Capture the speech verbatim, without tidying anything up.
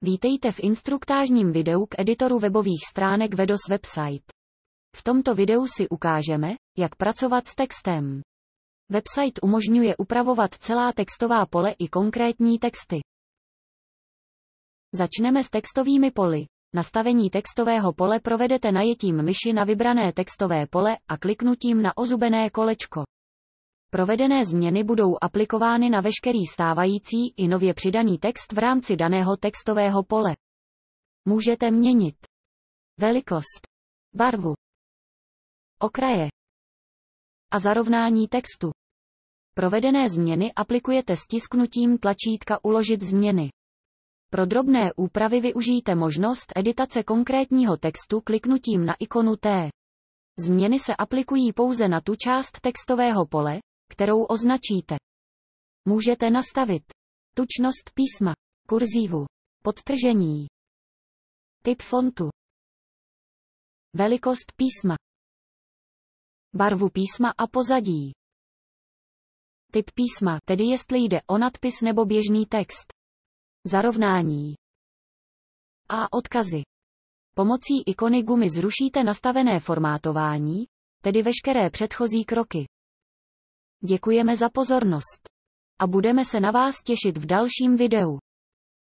Vítejte v instruktážním videu k editoru webových stránek Vedos Website. V tomto videu si ukážeme, jak pracovat s textem. Website umožňuje upravovat celá textová pole i konkrétní texty. Začneme s textovými poli. Nastavení textového pole provedete najetím myši na vybrané textové pole a kliknutím na ozubené kolečko. Provedené změny budou aplikovány na veškerý stávající i nově přidaný text v rámci daného textového pole. Můžete měnit velikost, barvu, okraje a zarovnání textu. Provedené změny aplikujete stisknutím tlačítka Uložit změny. Pro drobné úpravy využijte možnost editace konkrétního textu kliknutím na ikonu T. Změny se aplikují pouze na tu část textového pole, kterou označíte. Můžete nastavit tučnost písma, kurzivu, podtržení, typ fontu, velikost písma, barvu písma a pozadí, typ písma, tedy jestli jde o nadpis nebo běžný text, zarovnání a odkazy. Pomocí ikony gumy zrušíte nastavené formátování, tedy veškeré předchozí kroky. Děkujeme za pozornost. A budeme se na vás těšit v dalším videu.